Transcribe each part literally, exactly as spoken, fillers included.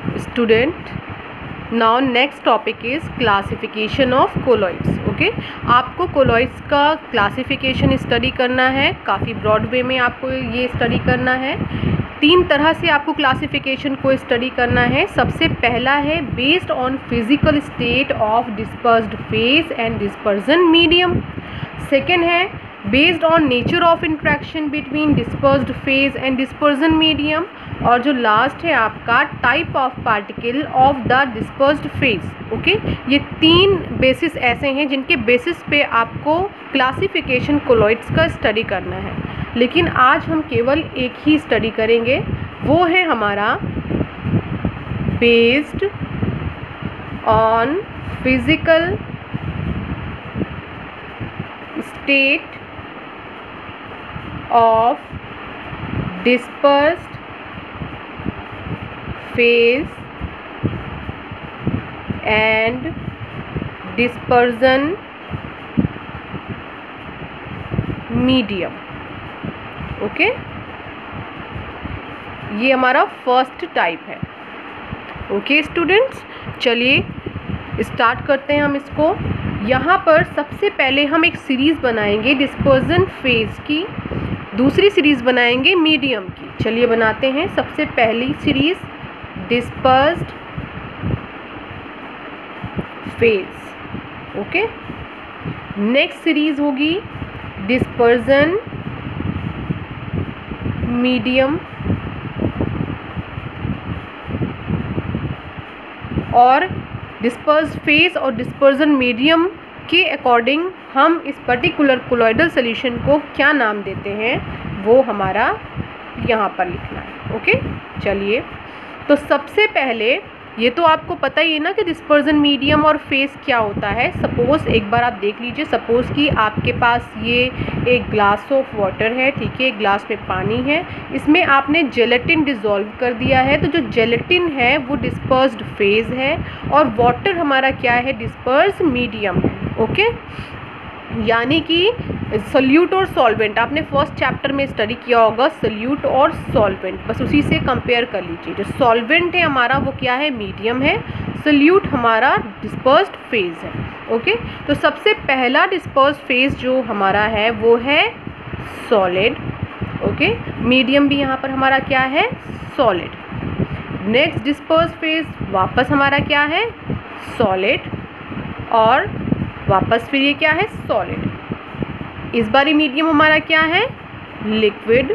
student, now next topic is classification of colloids. Okay okay? आपको colloids का classification study करना है, काफ़ी ब्रॉड वे में आपको ये स्टडी करना है। तीन तरह से आपको क्लासिफिकेशन को स्टडी करना है। सबसे पहला है based on physical state of dispersed phase and dispersion medium. Second है based on nature of interaction between dispersed phase and dispersion medium. और जो लास्ट है आपका type of particle of the dispersed phase. Okay, ये तीन basis ऐसे हैं जिनके बेसिस पे आपको क्लासिफिकेशन कोलॉइड्स का स्टडी करना है। लेकिन आज हम केवल एक ही स्टडी करेंगे, वो है हमारा based on physical state of dispersed phase and dispersion medium. Okay, ये हमारा फर्स्ट टाइप है। ओके स्टूडेंट्स, चलिए स्टार्ट करते हैं हम इसको। यहाँ पर सबसे पहले हम एक सीरीज़ बनाएंगे डिस्पर्जन फेज की, दूसरी सीरीज़ बनाएंगे मीडियम की। चलिए बनाते हैं। सबसे पहली series dispersed phase. Okay, next series होगी डिस्पर्जन मीडियम, और डिस्पर्स्ड फेज और डिस्पर्जन मीडियम के अकॉर्डिंग हम इस पर्टिकुलर कोलॉइडल सॉल्यूशन को क्या नाम देते हैं वो हमारा यहाँ पर लिखना है। ओके, चलिए तो सबसे पहले ये तो आपको पता ही है ना कि डिस्पर्जन मीडियम और फेज क्या होता है। सपोज़ एक बार आप देख लीजिए, सपोज़ कि आपके पास ये एक ग्लास ऑफ वाटर है, ठीक है, एक ग्लास में पानी है, इसमें आपने जेलेटिन डिज़ोल्व कर दिया है। तो जो जेलेटिन है वो डिस्पर्स्ड फेज है और वाटर हमारा क्या है, डिस्पर्स मीडियम है। ओके, यानी कि सोल्यूट और सॉल्वेंट आपने फर्स्ट चैप्टर में स्टडी किया होगा, सोल्यूट और सॉल्वेंट, बस उसी से कंपेयर कर लीजिए। जो सॉल्वेंट है हमारा वो क्या है, मीडियम है, सोल्यूट हमारा डिस्पर्स्ड फेज है। ओके, तो सबसे पहला डिस्पर्स्ड फेज जो हमारा है वो है सॉलिड। ओके, मीडियम भी यहाँ पर हमारा क्या है, सॉलिड। नेक्स्ट डिस्पर्स्ड फेज वापस हमारा क्या है, सॉलिड, और वापस फिर ये क्या है, सॉलिड। इस बार मीडियम हमारा क्या है, लिक्विड,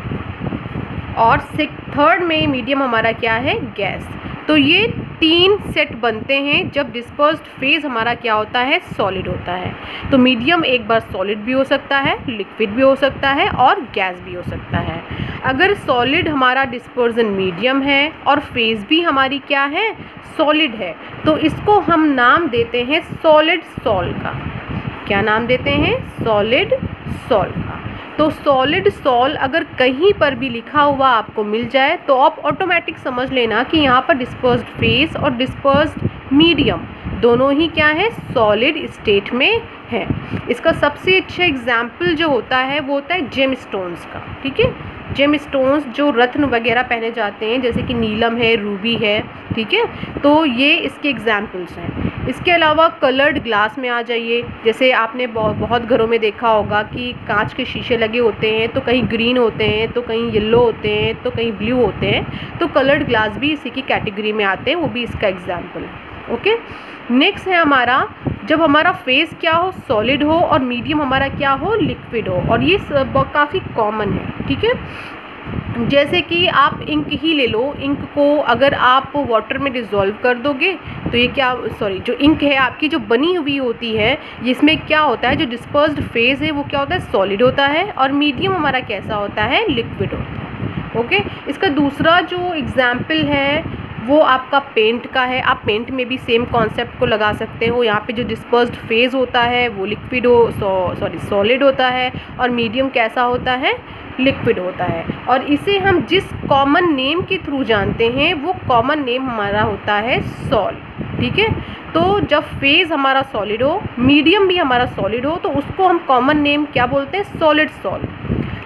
और थर्ड में मीडियम हमारा क्या है, गैस। तो ये तीन सेट बनते हैं जब डिस्पर्स्ड फेज हमारा क्या होता है, सॉलिड होता है। तो मीडियम एक बार सॉलिड भी हो सकता है, लिक्विड भी हो सकता है, और गैस भी हो सकता है। अगर सॉलिड हमारा डिस्पर्जन मीडियम है और फेज भी हमारी क्या है, सॉलिड है, तो इसको हम नाम देते हैं सॉलिड सॉल का। क्या नाम देते हैं, सॉलिड सॉल का। तो सॉलिड सॉल अगर कहीं पर भी लिखा हुआ आपको मिल जाए तो आप ऑटोमेटिक समझ लेना कि यहाँ पर डिस्पर्स्ड फेज और डिस्पर्स्ड मीडियम दोनों ही क्या है, सॉलिड स्टेट में है। इसका सबसे अच्छा एग्जाम्पल जो होता है वो होता है जेम स्टोन्स का। ठीक है, जेम स्टोन्स जो रत्न वगैरह पहने जाते हैं, जैसे कि नीलम है, रूबी है, ठीक है, तो ये इसके एग्जाम्पल्स हैं। इसके अलावा कलर्ड ग्लास में आ जाइए, जैसे आपने बहुत बहुत घरों में देखा होगा कि कांच के शीशे लगे होते हैं, तो कहीं ग्रीन होते हैं, तो कहीं येलो होते हैं, तो कहीं ब्लू होते हैं। तो कलर्ड ग्लास भी इसी की कैटेगरी में आते हैं, वो भी इसका एग्जाम्पल है। ओके, नेक्स्ट है हमारा जब हमारा फेज क्या हो, सॉलिड हो, और मीडियम हमारा क्या हो, लिक्विड हो। और ये काफ़ी कॉमन है। ठीक है, जैसे कि आप इंक ही ले लो, इंक को अगर आप वाटर में डिज़ोल्व कर दोगे तो ये क्या, सॉरी, जो इंक है आपकी जो बनी हुई होती है, इसमें क्या होता है, जो डिस्पर्स्ड फेज है वो क्या होता है, सॉलिड होता है, और मीडियम हमारा कैसा होता है, लिक्विड होता है। ओके, इसका दूसरा जो एग्जाम्पल है वो आपका पेंट का है। आप पेंट में भी सेम कॉन्सेप्ट को लगा सकते हो। यहाँ पे जो डिस्पर्स्ड फेज होता है वो लिक्विड हो, सॉरी सॉलिड होता है, और मीडियम कैसा होता है, लिक्विड होता है। और इसे हम जिस कॉमन नेम के थ्रू जानते हैं वो कॉमन नेम हमारा होता है सॉल। ठीक है, तो जब फेज हमारा सॉलिड हो, मीडियम भी हमारा सॉलिड हो, तो उसको हम कॉमन नेम क्या बोलते हैं, सॉलिड सॉल।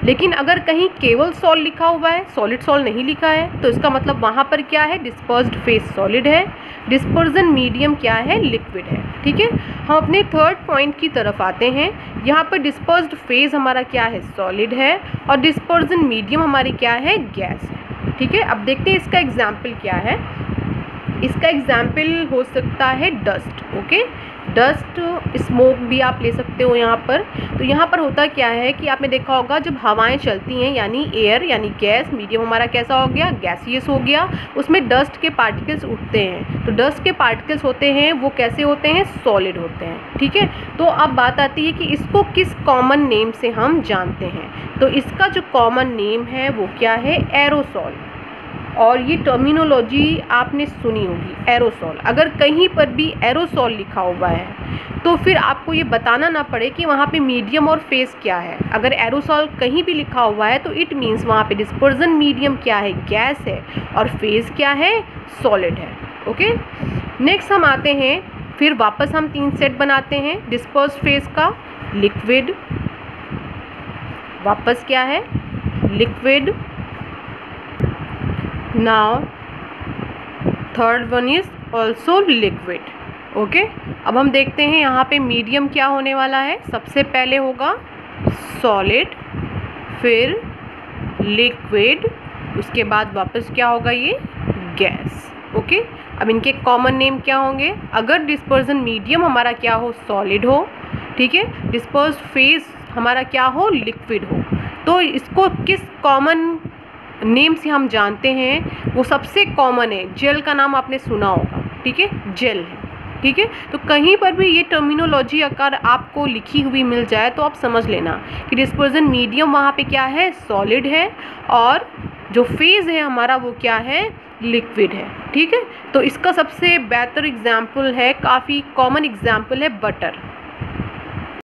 लेकिन अगर कहीं केवल सॉल लिखा हुआ है, सॉलिड सॉल नहीं लिखा है, तो इसका मतलब वहाँ पर क्या है, डिस्पर्स्ड फेज सॉलिड है, डिस्पर्जन मीडियम क्या है, लिक्विड है। ठीक है, हम अपने थर्ड पॉइंट की तरफ आते हैं। यहाँ पर डिस्पर्स्ड फेज हमारा क्या है, सॉलिड है, और डिस्पर्जन मीडियम हमारी क्या है, गैस है। ठीक है, अब देखते हैं इसका एग्जाम्पल क्या है। इसका एग्जाम्पल हो सकता है डस्ट। ओके, डस्ट, स्मोक भी आप ले सकते हो यहाँ पर। तो यहाँ पर होता क्या है कि आपने देखा होगा जब हवाएं चलती हैं, यानी एयर यानी गैस, मीडियम हमारा कैसा हो गया, गैसियस हो गया, उसमें डस्ट के पार्टिकल्स उठते हैं। तो डस्ट के पार्टिकल्स होते हैं वो कैसे होते हैं, सॉलिड होते हैं। ठीक है, तो अब बात आती है कि इसको किस कॉमन नेम से हम जानते हैं। तो इसका जो कॉमन नेम है वो क्या है, एरोसॉल। और ये टर्मिनोलॉजी आपने सुनी होगी, एरोसॉल। अगर कहीं पर भी एरोसॉल लिखा हुआ है तो फिर आपको ये बताना ना पड़े कि वहाँ पे मीडियम और फेस क्या है। अगर एरोसॉल कहीं भी लिखा हुआ है तो इट मीन्स वहाँ पे डिस्पर्जन मीडियम क्या है, गैस है, और फेस क्या है, सॉलिड है। ओके, नेक्स्ट हम आते हैं, फिर वापस हम तीन सेट बनाते हैं डिस्पर्स फेस का। लिक्विड, वापस क्या है, liquid. Now third one is also liquid. Okay, अब हम देखते हैं यहाँ पे मीडियम क्या होने वाला है। सबसे पहले होगा सॉलिड, फिर लिक्विड, उसके बाद वापस क्या होगा, ये गैस। ओके, अब इनके कॉमन नेम क्या होंगे। अगर डिस्पर्जन मीडियम हमारा क्या हो, सॉलिड हो, ठीक है, डिस्पर्स फेस हमारा क्या हो, लिक्विड हो, तो इसको किस कॉमन नेम से हम जानते हैं, वो सबसे कॉमन है, जेल का नाम आपने सुना होगा। ठीक है, जेल है। ठीक है, तो कहीं पर भी ये टर्मिनोलॉजी अगर आपको लिखी हुई मिल जाए तो आप समझ लेना कि डिस्पर्जन मीडियम वहाँ पे क्या है, सॉलिड है, और जो फेज है हमारा वो क्या है, लिक्विड है। ठीक है, तो इसका सबसे बेहतर एग्जाम्पल है, काफ़ी कॉमन एग्जाम्पल है बटर।